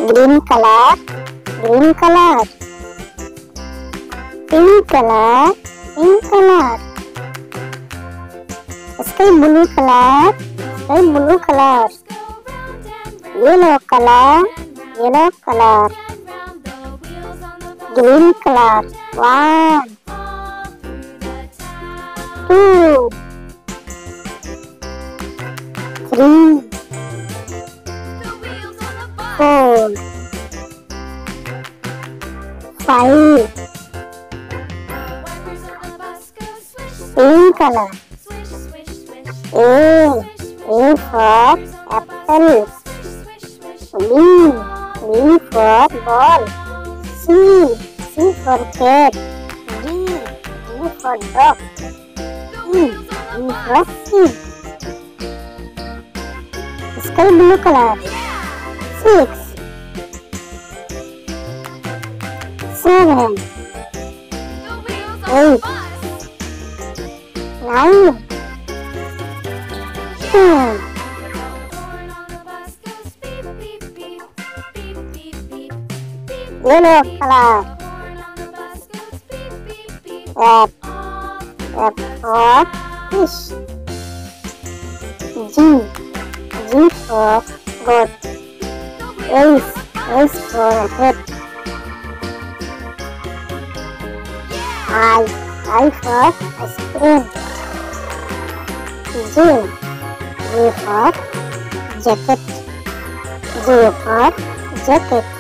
green color, green color. Pink color, pink color. Sky blue color, sky blue color. Yellow color, yellow color. Green color. 1, 2, 3, 4, 5. Pink color. A for apple. B for ball. C for cat. D for dog. E for sheep. Sky blue color. 6, 7, 8, 9, 10. Yellow color. F for fish. G for goat. H for head. I for ice cream. J for jacket. J for jacket.